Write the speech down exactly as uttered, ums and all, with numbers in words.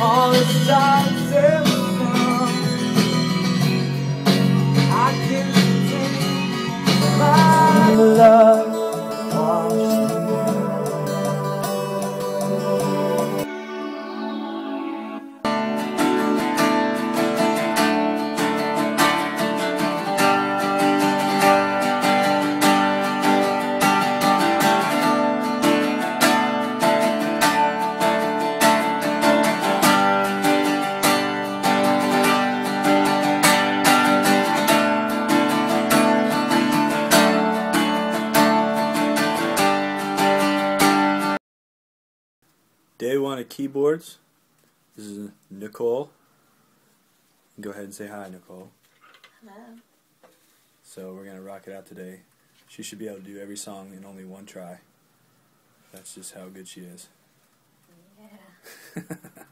all the sights and sounds. I can take my love washed me out. Day one of keyboards. This is Nicole. Go ahead and say hi, Nicole. Hello. So we're going to rock it out today. She should be able to do every song in only one try. That's just how good she is. Yeah.